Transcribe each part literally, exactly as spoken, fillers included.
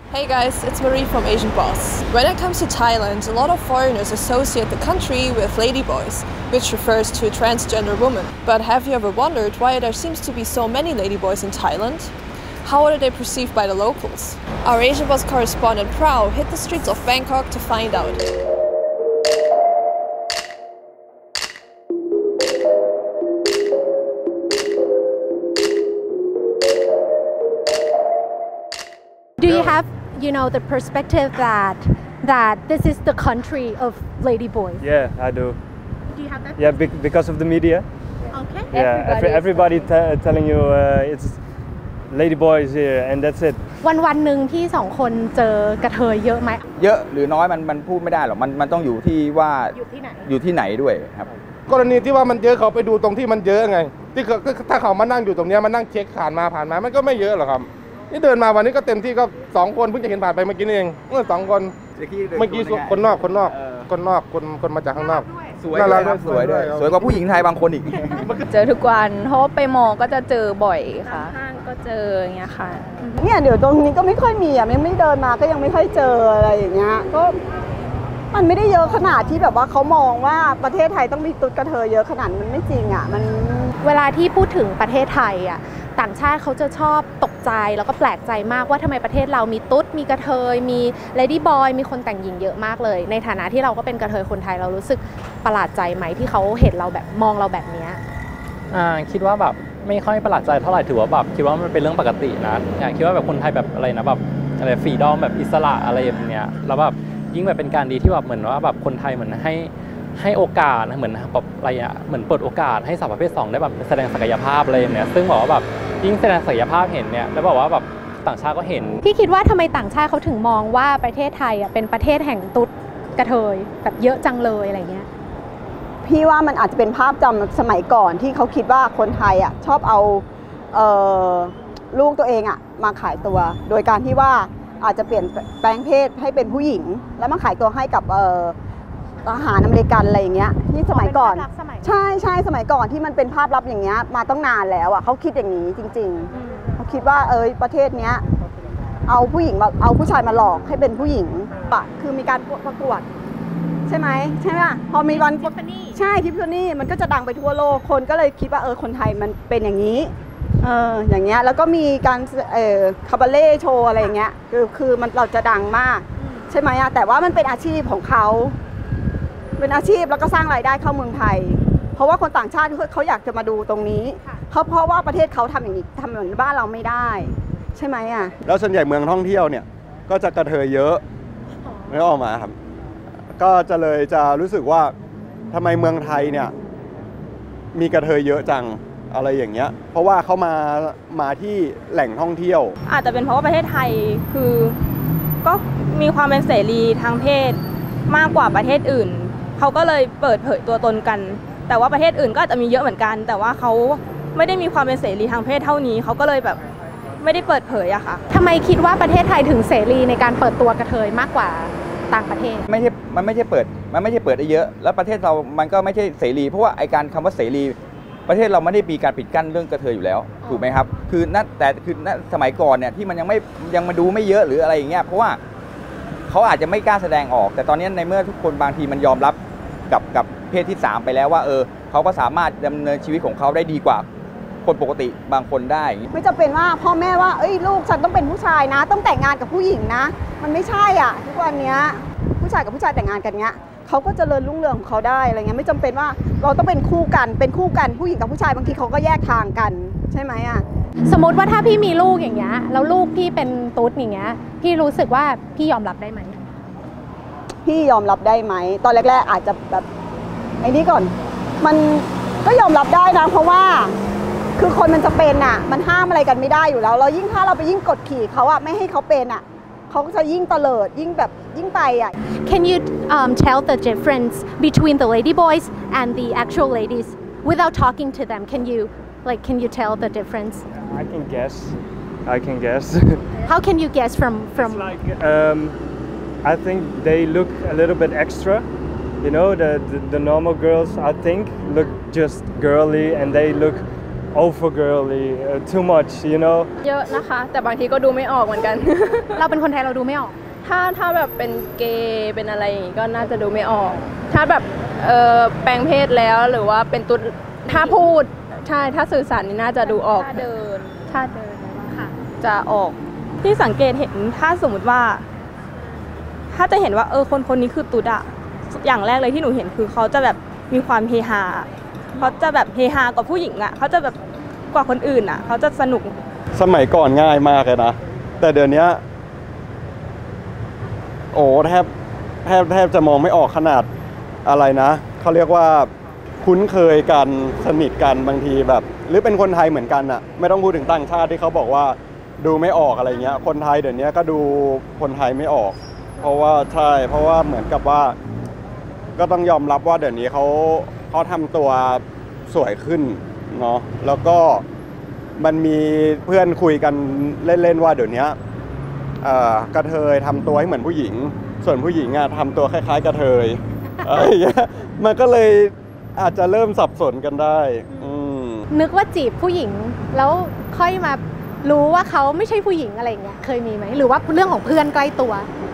Hey guys, it's Marie from Asian Boss. When it comes to Thailand, a lot of foreigners associate the country with ladyboys, which refers to a transgender woman. But have you ever wondered why there seems to be so many ladyboys in Thailand? How are they perceived by the locals? Our Asian Boss correspondent Prao hit the streets of Bangkok to find out. Do you have, you know, the perspective that that this is the country of ladyboys? Yeah, I do. Do you have that? Yeah, because of the media. Okay. Yeah, everybody, everybody telling you uh, it's ladyboys here, and that's it. วันวันหนึ่งพี่สองคนเจอกระเทยเยอะไหมเยอะหรือน้อยมันมันพูดไม่ได้หรอกมันมันต้องอยู่ที่ว่าอยู่ที่ไหนอยู่ที่ไหนด้วยครับกรณีที่ว่ามันเยอะเขาไปดูตรงที่มันเยอะไงที่ถ้าเขามานั่งอยู่ตรงนี้มานั่งเช็คผ่านมาผ่านมามันก็ไม่เยอะหรอกครับนี่เดินมาวันนี้ก็เต็มที่ก็สองคนเพิ่งจะเห็นผ่านไปเมื่อกี้นี่เองเมื่อสองคนเมื่อกี้คนนอกคนนอกคนนอกคนคนมาจากข้างนอกสวยด้วยสวยด้วยสวยกว่าผู้หญิงไทยบางคนอีกเจอทุกวันเพราะไปมอก็จะเจอบ่อยค่ะห้างก็เจออย่างเงี้ยค่ะเนี่ยเดี๋ยวตรงนี้ก็ไม่ค่อยมีอ่ะยังไม่เดินมาก็ยังไม่ค่อยเจออะไรอย่างเงี้ยก็มันไม่ได้เยอะขนาดที่แบบว่าเขามองว่าประเทศไทยต้องมีตุ๊ดกระเทยเยอะขนาดมันไม่จริงอ่ะมันเวลาที่พูดถึงประเทศไทยอ่ะต่างชาติเขาจะชอบตกใจแล้วก็แปลกใจมากว่าทำไมประเทศเรามีตุ๊ดมีกระเทยมีเลดี้บอยมีคนแต่งหญิงเยอะมากเลยในฐานะที่เราก็เป็นกระเทยคนไทยเรารู้สึกประหลาดใจไหมที่เขาเห็นเราแบบมองเราแบบนี้อ่าคิดว่าแบบไม่ค่อยประหลาดใจเท่าไหร่ถือว่าแบบคิดว่ามันเป็นเรื่องปกตินะอย่างคิดว่าแบบคนไทยแบบอะไรนะแบบอะไรฟรีดอมแบบอิสระอะไรแบบเนี้ยแล้วแบบยิ่งแบบเป็นการดีที่แบบเหมือนว่าแบบคนไทยเหมือนให้ให้โอกาสเหมือนแบบอะไรอ่ะเหมือนเปิดโอกาสให้สาวประเภทสองได้แบบแสดงศักยภาพอะไรแบบเนี้ยซึ่งบอกว่าแบบยิ่งแสดงศักยภาพเห็นเนี่ยแล้วบอกว่าแบบต่างชาติก็เห็นพี่คิดว่าทำไมต่างชาติเขาถึงมองว่าประเทศไทยอ่ะเป็นประเทศแห่งตุ๊ดกระเทยแบบเยอะจังเลยอะไรเงี้ยพี่ว่ามันอาจจะเป็นภาพจำสมัยก่อนที่เขาคิดว่าคนไทยอ่ะชอบเอาเอ่อลูกตัวเองอ่ะมาขายตัวโดยการที่ว่าอาจจะเปลี่ยนแปลงเพศให้เป็นผู้หญิงแล้วมาขายตัวให้กับเอ่อทหารอเมริกันอะไรอย่างเงี้ยที่สมัยก่อนใช่ใช่สมัยก่อนที่มันเป็นภาพลับอย่างเงี้ยมาต้องนานแล้วอ่ะเขาคิดอย่างนี้จริงๆเขาคิดว่าเออประเทศเนี้ยเอาผู้หญิงมาเอาผู้ชายมาหลอกให้เป็นผู้หญิงอ่ะคือมีการประกวดใช่ไหมใช่ไหมพอมีวันใช่ทิฟฟานี่มันก็จะดังไปทั่วโลกคนก็เลยคิดว่าเออคนไทยมันเป็นอย่างนี้เอออย่างเงี้ยแล้วก็มีการเอ่อคาบาเล่โชว์อะไรอย่างเงี้ยคือคือมันเราจะดังมากใช่ไหมอะแต่ว่ามันเป็นอาชีพของเขาเป็นอาชีพแล้วก็สร้างรายได้เข้าเมืองไทยเพราะว่าคนต่างชาติเขาอยากจะมาดูตรงนี้เขาเพราะว่าประเทศเขาทำอย่างนี้ทำเหมือนบ้านเราไม่ได้ใช่ไหมอะแล้วส่วนใหญ่เมืองท่องเที่ยวเนี่ยก็จะกระเทยเยอะไม่ออกมาครับก็จะเลยจะรู้สึกว่าทำไมเมืองไทยเนี่ยมีกระเทยเยอะจังอะไรอย่างเงี้ยเพราะว่าเขามามาที่แหล่งท่องเที่ยวอาจจะเป็นเพราะว่าประเทศไทยคือก็มีความเป็นเสรีทางเพศมากกว่าประเทศอื่นเขาก็เลยเปิดเผยตัวตนกันแต่ว่าประเทศอื่นก็อาจจะมีเยอะเหมือนกันแต่ว่าเขาไม่ได้มีความเป็นเสรีทางเพศเท่านี้เขาก็เลยแบบไม่ได้เปิดเผยอะค่ะทำไมคิดว่าประเทศไทยถึงเสรีในการเปิดตัวกระเทยมากกว่าต่างประเทศไม่ใช่มันไม่ใช่เปิดมันไม่ใช่เปิดได้เยอะแล้วประเทศเรามันก็ไม่ใช่เสรีเพราะว่าไอการคำว่าเสรีประเทศเราไม่ได้มีการปิดกั้นเรื่องกระเทยอยู่แล้วถูกไหมครับคือนั่นแต่คือณสมัยก่อนเนี่ยที่มันยังไม่ยังมาดูไม่เยอะหรืออะไรอย่างเงี้ยเพราะว่าเขาอาจจะไม่กล้าแสดงออกแต่ตอนนี้ในเมื่อทุกคนบางทีมันยอมรับกับกับเพศที่สามไปแล้วว่าเออเขาก็สามารถดำเนินชีวิตของเขาได้ดีกว่าคนปกติบางคนได้ไม่จำเป็นว่าพ่อแม่ว่าเอ้ยลูกฉันต้องเป็นผู้ชายนะต้องแต่งงานกับผู้หญิงนะมันไม่ใช่อ่ะทุกวันนี้ผู้ชายกับผู้ชายแต่งงานกันเงี้ยเขาก็เจริญรุ่งเรืองของเขาได้อะไรเงี้ยไม่จำเป็นว่าเราต้องเป็นคู่กันเป็นคู่กันผู้หญิงกับผู้ชายบางทีเขาก็แยกทางกันใช่ไหมอ่ะสมมติว่าถ้าพี่มีลูกอย่างเงี้ยแล้วลูกพี่เป็นตุ๊ดอย่างเงี้ยพี่รู้สึกว่าพี่ยอมรับได้ไหมพี่ยอมรับได้ไหมตอนแรกๆอาจจะแบบไอ้นี่ก่อนมันก็ยอมรับได้นะเพราะว่าคือคนมันจะเป็นอ่ะมันห้ามอะไรกันไม่ได้อยู่แล้วเรายิ่งถ้าเราไปยิ่งกดขี่เขาอ่ะไม่ให้เขาเป็นอ่ะเขาก็จะยิ่งเตลิดยิ่งแบบยิ่งไปอ่ะ Can you um, tell the difference between the ladyboys and the actual ladies without talking to them? Can you like can you tell the difference? I can guess. I can guess. How can you guess from from? It's like um, I think they look a little bit extra. You know, the, the the normal girls I think look just girly and they look over girly, uh, too much, you know. เยอะนะคะแต่บางทีก็ดูไม่ออกเหมือนกันเราเป็นคนไทยเราดูไม่ออกถ้าถ้าแบบเป็นเกย์เป็นอะไรอย่างงี้ก็น่าจะดูไม่ออก ถ้าแบบเออแปลงเพศแล้วหรือว่าเป็นตุ๊ดถ้าพูดใช่ถ้าสื่อสารนี่น่าจะดูออกถ้าเดินถ้าเดินค่ะจะออกที่สังเกตเห็นถ้าสมมติว่า ถ้าจะเห็นว่าเออคนคนนี้คือตุ๊ดอะอย่างแรกเลยที่หนูเห็นคือเขาจะแบบมีความเฮฮาเขาจะแบบเฮฮากว่าผู้หญิงอะเขาจะแบบกว่าคนอื่นอะเขาจะสนุกสมัยก่อนง่ายมากเลยนะแต่เดี๋ยวนี้โอ้แทบแทบแทบจะมองไม่ออกขนาดอะไรนะเขาเรียกว่าคุ้นเคยกันสนิทกันบางทีแบบหรือเป็นคนไทยเหมือนกันอะไม่ต้องพูดถึงต่างชาติที่เขาบอกว่าดูไม่ออกอะไรเงี้ยคนไทยเดี๋ยวนี้ก็ดูคนไทยไม่ออกเพราะว่าใช่เพราะว่าเหมือนกับว่าก็ต้องยอมรับว่าเดี๋ยวนี้เขาเขาทำตัวสวยขึ้นเนาะแล้วก็มันมีเพื่อนคุยกันเล่นๆว่าเดี๋ยวนี้กระเทยทำตัวให้เหมือนผู้หญิงส่วนผู้หญิงอะทำตัวคล้ายๆกระเทยอะไรอย่างเงี้ยมันก็เลยอาจจะเริ่มสับสนกันได้นึกว่าจีบผู้หญิงแล้วค่อยมารู้ว่าเขาไม่ใช่ผู้หญิงอะไรอย่างเงี้ยเคยมีไหมหรือว่าเรื่องของเพื่อนใกล้ตัว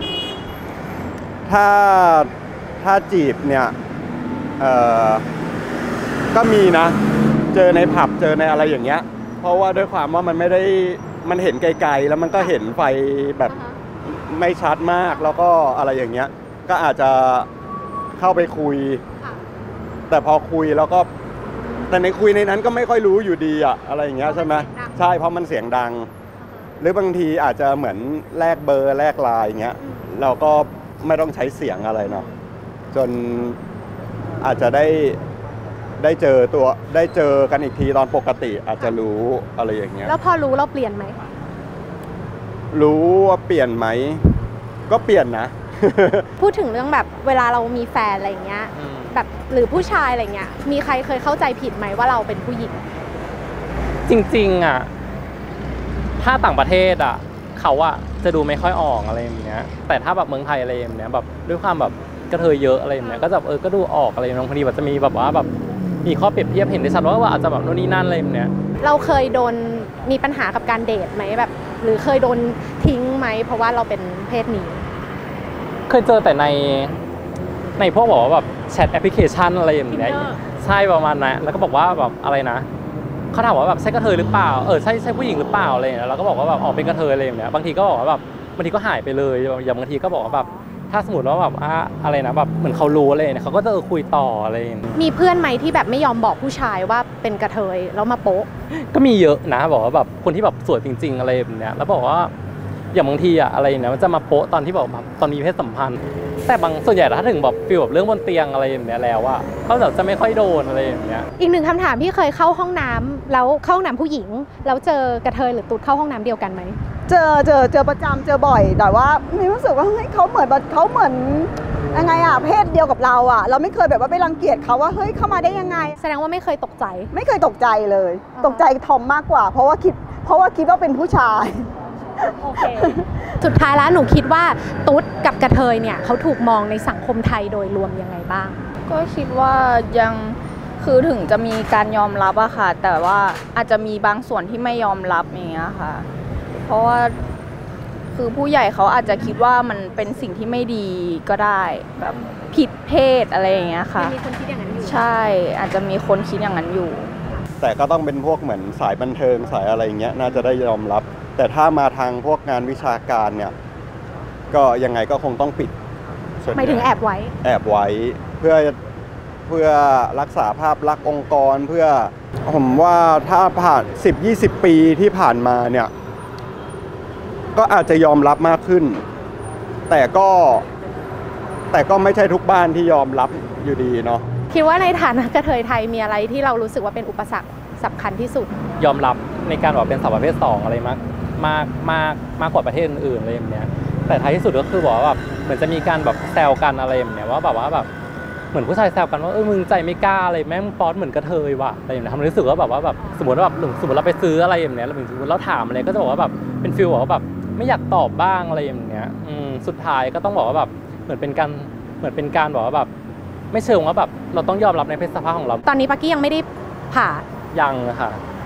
ถ้าถ้าจีบเนี่ยเอ่อก็มีนะเจอในผับเจอในอะไรอย่างเงี้ยเพราะว่าด้วยความว่ามันไม่ได้มันเห็นไกลๆแล้วมันก็เห็นไฟแบบไม่ชัดมากแล้วก็อะไรอย่างเงี้ยก็อาจจะเข้าไปคุยแต่พอคุยแล้วก็แต่ในคุยในนั้นก็ไม่ค่อยรู้อยู่ดีอะอะไรอย่างเงี้ยใช่ไหมใช่เพราะมันเสียงดังหรือบางทีอาจจะเหมือนแลกเบอร์แลกไลน์อย่างเงี้ยเราก็ไม่ต้องใช้เสียงอะไรเนาะจนอาจจะได้ได้เจอตัวได้เจอกันอีกทีตอนปกติอาจจะรู้อะไรอย่างเงี้ยแล้วพอรู้เราเปลี่ยนไหมรู้ว่าเปลี่ยนไหมก็เปลี่ยนนะพูดถึงเรื่องแบบเวลาเรามีแฟนอะไรเงี้ยแบบหรือผู้ชายอะไรเงี้ยมีใครเคยเข้าใจผิดไหมว่าเราเป็นผู้หญิงจริงๆอ่ะถ้าต่างประเทศอ่ะเขาอ่ะจะดูไม่ค่อยออกอะไรอย่างเงี้ยแต่ถ้าแบบเมืองไทยอะไรอย่างเงี้ยแบบด้วยความแบบกระเทยเยอะอะไรอย่างเงี้ยก็จะเออก็ดูออกอะไรอย่างเงี้ยบางทีแบบจะมีแบบว่าแบบมีข้อเปรียบเทียบเห็นได้ชัดว่าอาจจะแบบโน่นนี่นั่นอะไรอย่างเงี้ยเราเคยโดนมีปัญหากับการเดทไหมแบบหรือเคยโดนทิ้งไหมเพราะว่าเราเป็นเพศนี้เคยเจอแต่ในในพวกบอกว่าแบบแชทแอปพลิเคชันอะไรอย่างเงี้ยใช่ประมาณนั้นแล้วก็บอกว่าแบบอะไรนะเขาถามว่าแบบใช่กระเทยหรือเปล่าเออใช่ใช่ผู้หญิงหรือเปล่าอะไรอย่างเงี้ยเราก็บอกว่าแบบอ๋อเป็นกระเทยอะไรอย่างเงี้ยบางทีก็บอกว่าแบบบางทีก็หายไปเลยอย่างบางทีก็บอกว่าแบบถ้าสมมติว่าแบบอะไรนะแบบเหมือนเขารู้อะไรเนี่ยเขาก็จะคุยต่ออะไรมีเพื่อนไหมที่แบบไม่ยอมบอกผู้ชายว่าเป็นกระเทยแล้วมาโป๊ะก็มีเยอะนะบอกว่าแบบคนที่แบบสวยจริงๆอะไรแบบเนี้ยแล้วบอกว่าอย่างบางทีอะอะไรเนี่ยมันจะมาโป๊ะตอนที่บอกแบบตอนมีเพศสัมพันธ์แต่บางส่วนใหญ่ถ้าถึงแบบฟีลแบบเรื่องบนเตียงอะไรอย่างเงี้ยแล้วอะเขาแบบจะไม่ค่อยโดนอะไรอย่างเงี้ยอีกหนึ่งคำถามที่เคยเข้าห้องน้ำแล้วเข้าห้องน้ำผู้หญิงแล้วเจอกระเทยหรือตุ๊ดเข้าห้องน้ำเดียวกันไหมเจอเจอเจอประจำเจอบ่อยแต่ว่ามีรู้สึกว่าเฮ้ยเขาเหมือนเขาเหมือนยังไงอะเพศเดียวกับเราอะเราไม่เคยแบบว่าไปรังเกียจเขาว่าเฮ้ยเข้ามาได้ยังไงแสดงว่าไม่เคยตกใจไม่เคยตกใจเลยตกใจทอมมากกว่าเพราะว่าคิดเพราะว่าคิดว่าเป็นผู้ชายโอเคสุดท้ายแล้วหนูคิดว่าตุ๊ดกับกระเทยเนี่ยเขาถูกมองในสังคมไทยโดยรวมยังไงบ้างก็คิดว่ายังคือถึงจะมีการยอมรับอะค่ะแต่ว่าอาจจะมีบางส่วนที่ไม่ยอมรับอย่างเงี้ยค่ะเพราะว่าคือผู้ใหญ่เขาอาจจะคิดว่ามันเป็นสิ่งที่ไม่ดีก็ได้แบบผิดเพศอะไรอย่างเงี้ยค่ะมีคนคิดอย่างนั้นอยู่ใช่อาจจะมีคนคิดอย่างนั้นอยู่แต่ก็ต้องเป็นพวกเหมือนสายบันเทิงสายอะไรอย่างเงี้ยน่าจะได้ยอมรับแต่ถ้ามาทางพวกงานวิชาการเนี่ยก็ยังไงก็คงต้องปิดหมายถึงแอบไว้แอบไว้เพื่อเพื่อรักษาภาพลักษณ์องค์กรเพื่อผมว่าถ้าผ่าน สิบยี่สิบ ปีที่ผ่านมาเนี่ยก็อาจจะยอมรับมากขึ้นแต่ก็แต่ก็ไม่ใช่ทุกบ้านที่ยอมรับอยู่ดีเนาะคิดว่าในฐานะกระเทยไทยมีอะไรที่เรารู้สึกว่าเป็นอุปสรรคสำคัญที่สุดยอมรับในการบอกเป็นสาวประเภทสองอะไรมากมากมากมากกว่าประเทศอื่นๆอะไรอย่างเงี้ยแต่ท้ายที่สุดก็คือบอกว่าแบบเหมือนจะมีการแบบแซวกันอะไรอย่างเงี้ยว่าแบบว่าแบบเหมือนผู้ชายแซวกันว่าเออมึงใจไม่กล้าอะไรแม่งป๊อตเหมือนกระเทยว่ะอะไรอย่างเงี้ยทำรู้สึกว่าแบบว่าแบบสมมติว่าแบบสมมติเราไปซื้ออะไรอย่างเงี้ยเราสมมติเราถามอะไรก็จะบอกว่าแบบเป็นฟีลบอกว่าแบบไม่อยากตอบบ้างอะไรอย่างเงี้ยอืมสุดท้ายก็ต้องบอกว่าแบบเหมือนเป็นการเหมือนเป็นการบอกว่าแบบไม่เชิงว่าแบบเราต้องยอมรับในเพศสภาพของเราตอนนี้ปักกี้ยังไม่ได้ผ่ายังค่ะ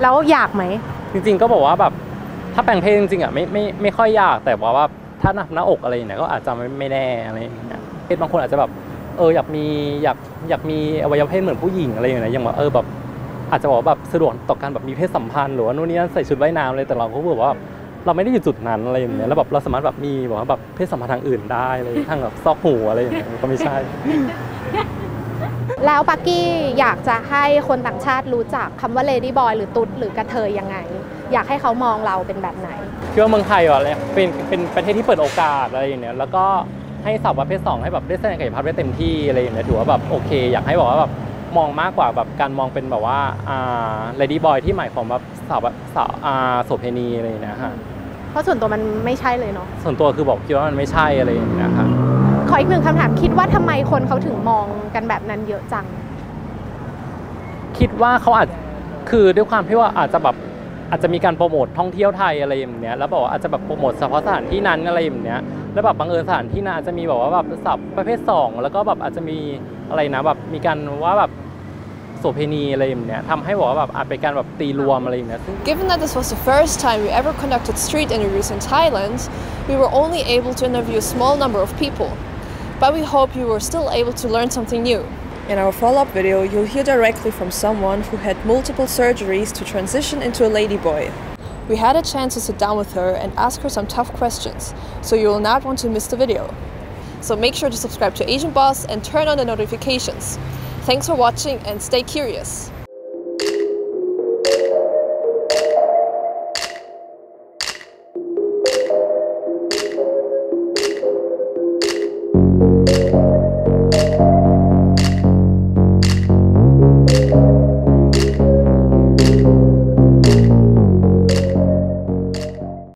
แล้วอยากไหมจริงๆก็บอกว่าแบบถ้าแปลงเพศจริงๆอ่ะไม่ไม่ไม่ค่อยยากแต่ว่าว่าถ้าหน้าอกอะไรเนี่ยก็อาจจะไม่ไม่แน่อะไรอย่างเงี้ยเพศบางคนอาจจะแบบเอออยากมีอยากอยากมีอวัยวะเพศเหมือนผู้หญิงอะไรอย่างเงี้ยอย่างแบบเออแบบอาจจะบอกแบบสะดวกต่อการแบบมีเพศสัมพันธ์หรือว่านู่นนี่นั่นใส่ชุดว่ายน้ำเลยแต่เราก็บอกว่าเราไม่ได้อยู่จุดนั้นอะไรอย่างเงี้ยแล้วแบบเราสามารถแบบมีบอกว่าแบบเพศสัมพันธ์ทางอื่นได้เลยทางแบบซอกหูอะไรอย่างเงี้ยก็ไม่ใช่แล้วปักกี้อยากจะให้คนต่างชาติรู้จักคำว่า lady boy หรือตุ๊ดหรือกระเทยยังไงอยากให้เขามองเราเป็นแบบไหนคิดว่าเมืองไทยอ่ะเป็นเป็นประเทศที่เปิดโอกาสอะไรอย่างเงี้ยแล้วก็ให้สาวประเภทสองให้แบบได้แสดงศักยภาพได้เต็มที่อะไรอย่างเงี้ยถือว่าแบบโอเคอยากให้บอกว่าแบบมองมากกว่าแบบการมองเป็นแบบว่าอ่า lady boy ที่หมายความว่าสาวสาวอ่าโสเภณีอะไรอย่างเงี้ยฮะเพราะส่วนตัวมันไม่ใช่เลยเนาะส่วนตัวคือบอกคิดว่ามันไม่ใช่อะไรอย่างเงี้ยฮะขออีกหนึ่งคำถามคิดว่าทำไมคนเขาถึงมองกันแบบนั้นเยอะจังคิดว่าเขาอาจคือด้วยความที่ว่าอาจจะแบบอาจจะมีการโปรโมทท่องเที่ยวไทยอะไรอย่างเงี้ยแล้วบอกว่าอาจจะแบบโปรโมทเฉพาะสถานที่นั้นอะไรอย่างเงี้ยแล้วแบบบังเอิญสถานที่นั้นอาจจะมีแบบว่าแบบศัพท์ประเภทสองแล้วก็แบบอาจจะมีอะไรนะแบบมีการว่าแบบโสเภณีอะไรอย่างเงี้ยทำให้บอกว่าแบบอาจเป็นการแบบตีรวมอะไรอย่างเงี้ย Given that this was the first time we ever conducted street interviews in Thailand, we were only able to interview a small number of people, but we hope you were still able to learn something new. In our follow-up video, you'll hear directly from someone who had multiple surgeries to transition into a ladyboy. We had a chance to sit down with her and ask her some tough questions, so you will not want to miss the video. So make sure to subscribe to Asian Boss and turn on the notifications. Thanks for watching and stay curious!